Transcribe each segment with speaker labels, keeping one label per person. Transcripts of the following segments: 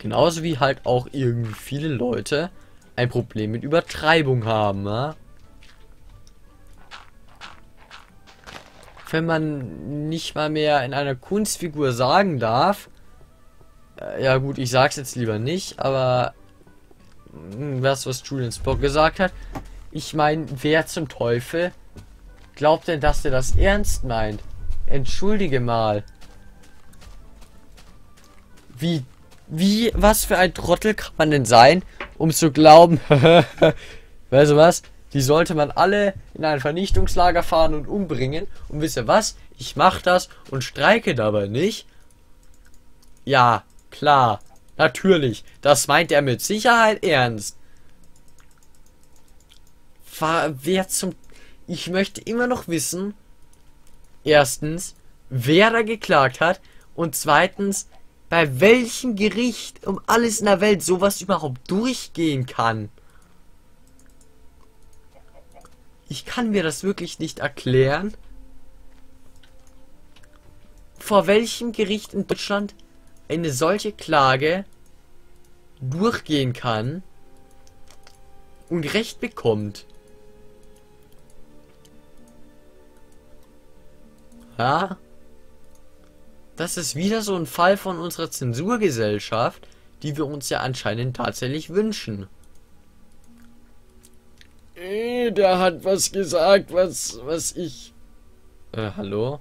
Speaker 1: Genauso wie halt auch irgendwie viele Leute ein Problem mit Übertreibung haben, ja? Wenn man nicht mal mehr in einer Kunstfigur sagen darf, ja gut, ich sag's jetzt lieber nicht, aber was Julian Spock gesagt hat, ich meine, wer zum Teufel glaubt denn, dass der das ernst meint? Entschuldige mal. Was für ein Trottel kann man denn sein, um zu glauben, weißt du was? Die sollte man alle in ein Vernichtungslager fahren und umbringen. Und wisst ihr was? Ich mach das und streike dabei nicht. Ja, klar. Natürlich. Das meint er mit Sicherheit ernst. Wer zum... Ich möchte immer noch wissen, erstens, wer da geklagt hat und zweitens, bei welchem Gericht um alles in der Welt sowas überhaupt durchgehen kann. Ich kann mir das wirklich nicht erklären, vor welchem Gericht in Deutschland eine solche Klage durchgehen kann und Recht bekommt. Ja, das ist wieder so ein Fall von unserer Zensurgesellschaft, die wir uns ja anscheinend tatsächlich wünschen. Der hat was gesagt, was ich... hallo?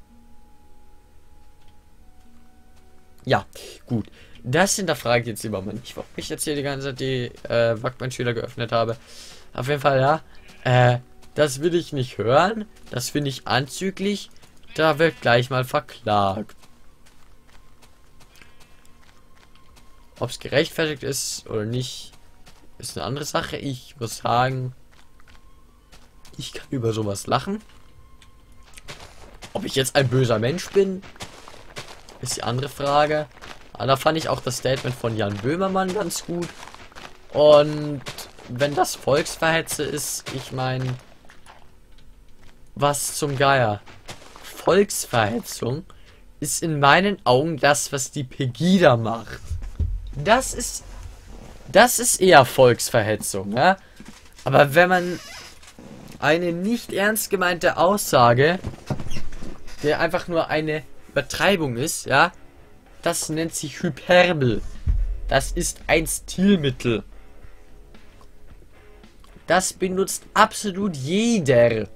Speaker 1: Ja, gut. Das hinterfrage ich jetzt lieber mal nicht, warum ich jetzt hier die ganze Zeit die Wackmann-Schüler geöffnet habe. Auf jeden Fall, ja. Das will ich nicht hören. Das finde ich anzüglich. Da wird gleich mal verklagt. Ob es gerechtfertigt ist oder nicht, ist eine andere Sache. Ich muss sagen, ich kann über sowas lachen. Ob ich jetzt ein böser Mensch bin, ist die andere Frage. Aber da fand ich auch das Statement von Jan Böhmermann ganz gut. Und wenn das Volksverhetze ist, ich meine, was zum Geier? Volksverhetzung ist in meinen Augen das, was die Pegida macht. Das ist eher Volksverhetzung, ja? Aber wenn man eine nicht ernst gemeinte Aussage, der einfach nur eine Übertreibung ist, ja, das nennt sich Hyperbel. Das ist ein Stilmittel. Das benutzt absolut jeder.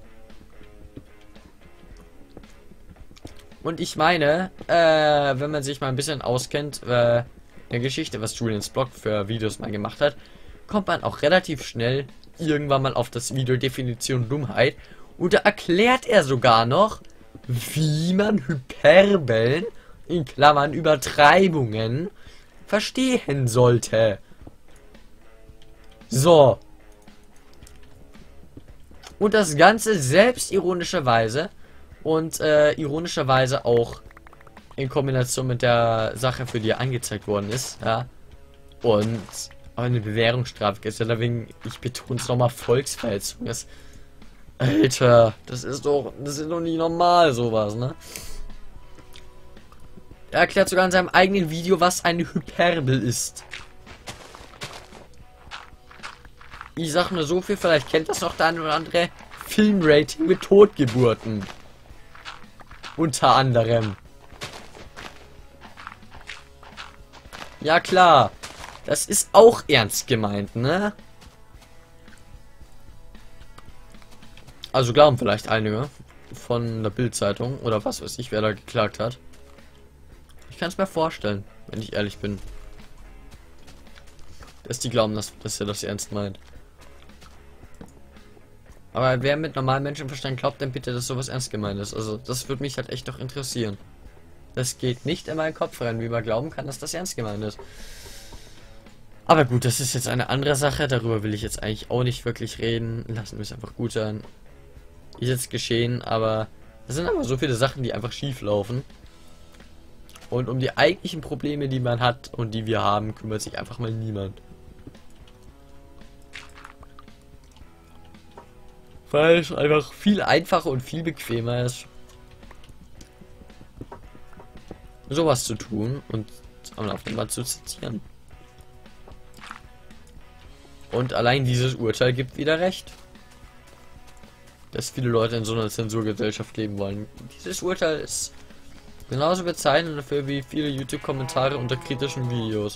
Speaker 1: Und ich meine, wenn man sich mal ein bisschen auskennt, der Geschichte, was Julian Spock für Videos mal gemacht hat, kommt man auch relativ schnell irgendwann mal auf das Video Definition Dummheit. Und da erklärt er sogar noch, wie man Hyperbeln, in Klammern Übertreibungen, verstehen sollte. So. Und das Ganze selbstironischerweise und ironischerweise auch in Kombination mit der Sache, für die er angezeigt worden ist, ja. Und eine Bewährungsstrafe ist ja deswegen, ich betone es nochmal, Volksverhetzung ist. Alter, das ist doch nicht normal, sowas, ne? Er erklärt sogar in seinem eigenen Video, was eine Hyperbel ist. Ich sag nur so viel, vielleicht kennt das noch der eine oder andere, Filmrating mit Totgeburten. Unter anderem. Ja klar, das ist auch ernst gemeint, ne? Also glauben vielleicht einige von der Bild-Zeitung oder was weiß ich, wer da geklagt hat. Ich kann es mir vorstellen, wenn ich ehrlich bin. Dass die glauben, dass er das ernst meint. Aber wer mit normalem Menschenverstand glaubt, denn bitte, dass sowas ernst gemeint ist. Also das würde mich halt echt doch interessieren. Das geht nicht in meinen Kopf rein, wie man glauben kann, dass das ernst gemeint ist. Aber gut, das ist jetzt eine andere Sache. Darüber will ich jetzt eigentlich auch nicht wirklich reden. Lassen wir es einfach gut sein. Ist jetzt geschehen, aber das sind aber so viele Sachen, die einfach schief laufen. Und um die eigentlichen Probleme, die man hat und die wir haben, kümmert sich einfach mal niemand. Weil es einfach viel einfacher und viel bequemer ist, sowas zu tun und am Laufenden mal zu zitieren. Und allein dieses Urteil gibt wieder recht, dass viele Leute in so einer Zensurgesellschaft leben wollen. Dieses Urteil ist genauso bezeichnend dafür wie viele YouTube-Kommentare unter kritischen Videos.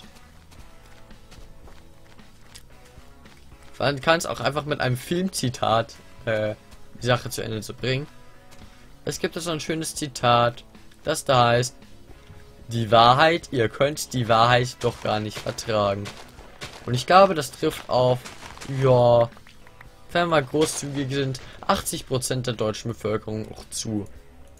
Speaker 1: Man kann es auch einfach mit einem Filmzitat die Sache zu Ende zu bringen. Es gibt so ein schönes Zitat, das da heißt: Die Wahrheit, ihr könnt die Wahrheit doch gar nicht vertragen. Und ich glaube, das trifft auf, ja, wenn wir großzügig sind, 80% der deutschen Bevölkerung auch zu.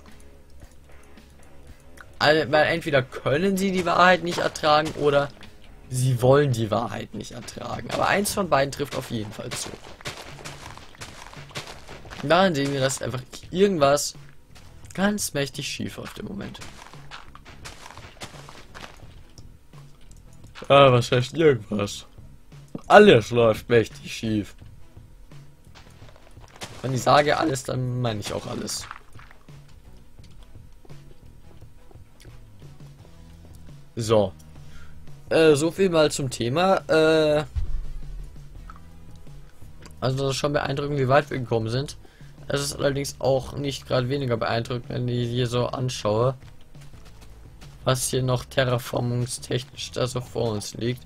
Speaker 1: Weil entweder können sie die Wahrheit nicht ertragen oder sie wollen die Wahrheit nicht ertragen. Aber eins von beiden trifft auf jeden Fall zu. Daran sehen wir, dass einfach irgendwas ganz mächtig schief läuft im Moment. Ah, was heißt irgendwas? Alles läuft mächtig schief. Wenn ich sage alles, dann meine ich auch alles. So. So viel mal zum Thema. Also das ist schon beeindruckend, wie weit wir gekommen sind. Es ist allerdings auch nicht gerade weniger beeindruckend, wenn ich hier so anschaue, was hier noch terraformungstechnisch da so vor uns liegt.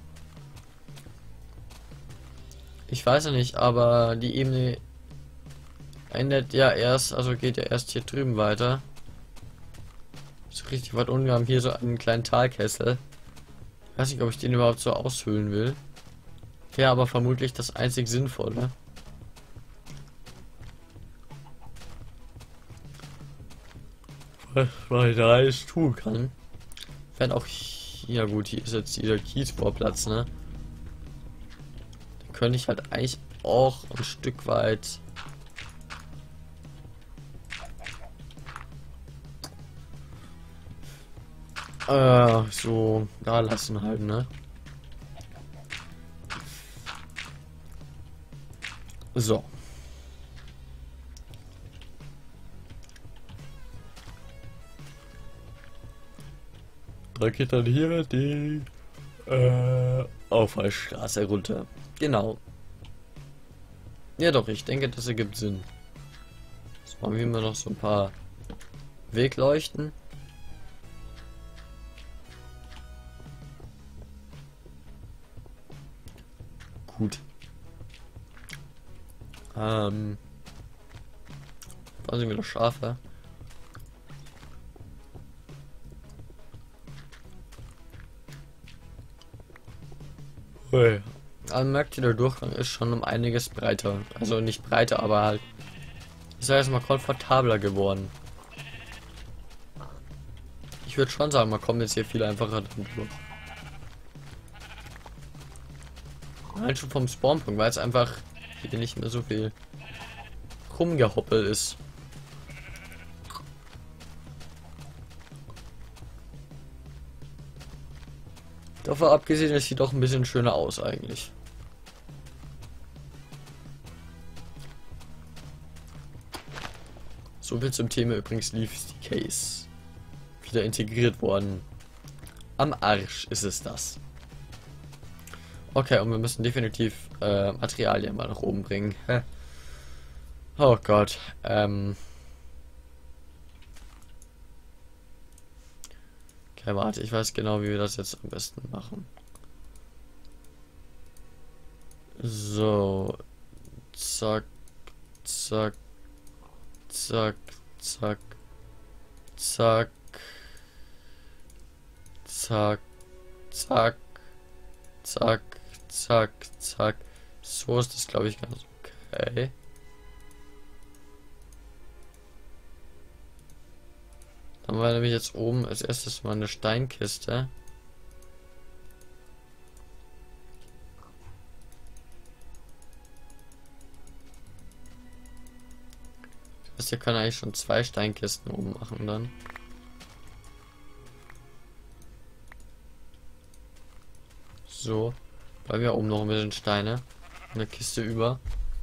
Speaker 1: Ich weiß ja nicht, aber die Ebene endet ja erst, also geht ja erst hier drüben weiter. So richtig weit unten. Wir haben hier so einen kleinen Talkessel. Ich weiß nicht, ob ich den überhaupt so aushöhlen will. Wäre aber vermutlich das einzig Sinnvolle. Was ich da alles tun kann. Wenn auch hier, gut, hier ist jetzt dieser Kiesbohrplatz, ne? Da könnte ich halt eigentlich auch ein Stück weit so da lassen halt, ne? So. Da geht dann hier die Auffahrstraße runter. Genau. Ja doch, ich denke, das ergibt Sinn. Jetzt machen wir noch so ein paar Wegleuchten. Gut. Da sind wieder Schafe. Hey. Aber man merkt, der Durchgang ist schon um einiges breiter. Also nicht breiter, aber halt, ich sage jetzt mal, komfortabler geworden. Ich würde schon sagen, man kommt jetzt hier viel einfacher durch. Nein, schon vom Spawnpunkt, weil es einfach hier nicht mehr so viel rumgehoppelt ist. Davon abgesehen, es sieht doch ein bisschen schöner aus eigentlich. So viel zum Thema übrigens Leaf's Case. Wieder integriert worden. Am Arsch ist es das. Okay, und wir müssen definitiv Materialien mal nach oben bringen. Oh Gott. Okay, warte, ich weiß genau, wie wir das jetzt am besten machen. So. Zack. Zack. Zack. Zack. Zack. Zack. Zack. Zack. Zack. Zack. So ist das, glaube ich, ganz okay. Dann haben wir nämlich jetzt oben als erstes mal eine Steinkiste. Das heißt, hier kann eigentlich schon 2 Steinkisten oben machen dann. So. Weil wir oben noch ein bisschen Steine. Eine Kiste über.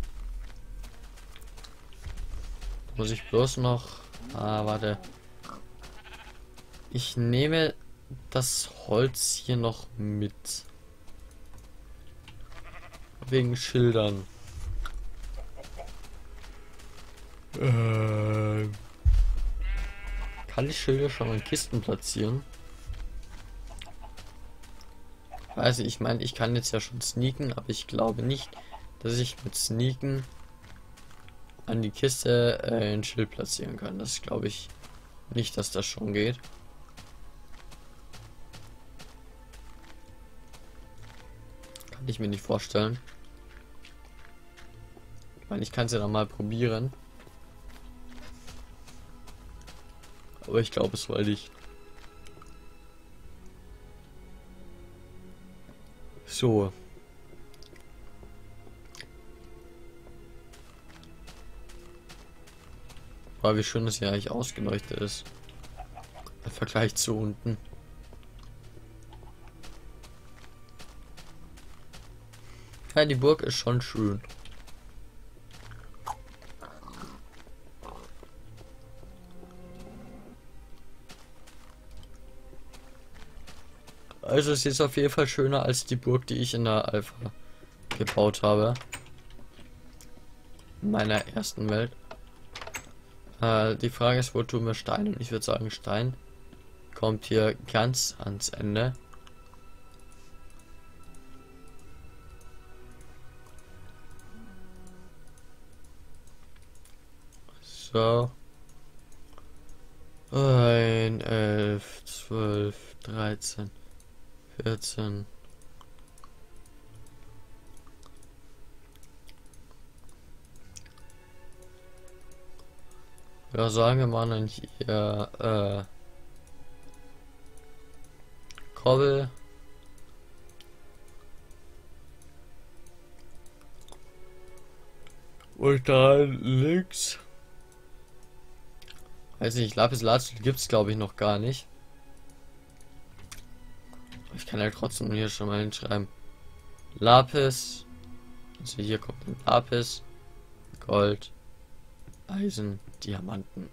Speaker 1: Muss ich bloß noch. Ah, warte. Ich nehme das Holz hier noch mit. Wegen Schildern. Kann ich Schilder schon in Kisten platzieren? Also ich meine, ich kann jetzt ja schon sneaken, aber ich glaube nicht, dass ich mit Sneaken an die Kiste ein Schild platzieren kann. Das glaube ich nicht, dass das schon geht. Kann ich mir nicht vorstellen. Ich meine, ich kann es ja noch mal probieren. Aber ich glaube es wohl nicht. So. Aber wie schön das hier eigentlich ausgeleuchtet ist. Im Vergleich zu unten. Ja, die Burg ist schon schön. Also es ist auf jeden Fall schöner als die Burg, die ich in der Alpha gebaut habe. In meiner ersten Welt. Die Frage ist, wo tun wir Stein? Und ich würde sagen, Stein kommt hier ganz ans Ende. So. 1, 11, 12, 13, 14. Ja, sagen wir mal dann hier Kobbel. Und dann links. Weiß nicht, Lapis Lazuli gibt es glaube ich noch gar nicht. Ich kann ja trotzdem hier schon mal hinschreiben. Lapis. Also hier kommt ein Lapis. Gold. Eisen. Diamanten.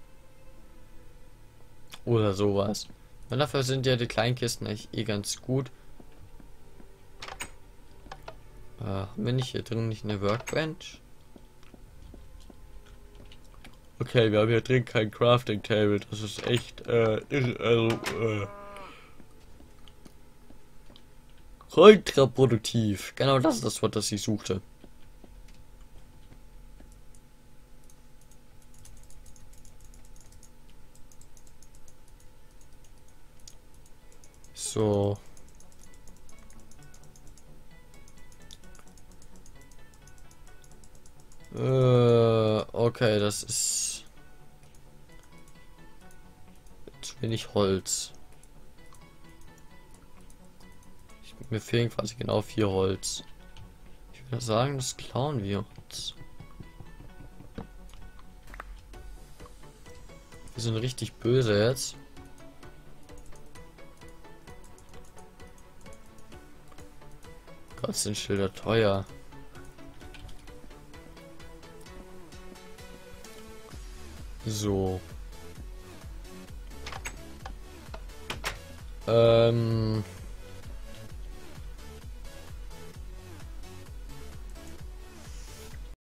Speaker 1: Oder sowas. Und dafür sind ja die Kleinkisten eigentlich eh ganz gut. Haben wir nicht hier drin nicht eine Workbench? Okay, wir haben hier drin kein Crafting Table. Das ist echt kontraproduktiv. Genau das ist das Wort, das ich suchte. So. Okay, das ist zu wenig Holz. Mir fehlen quasi genau 4 Holz. Ich würde sagen, das klauen wir uns. Wir sind richtig böse jetzt. Gott, sind Schilder teuer. So.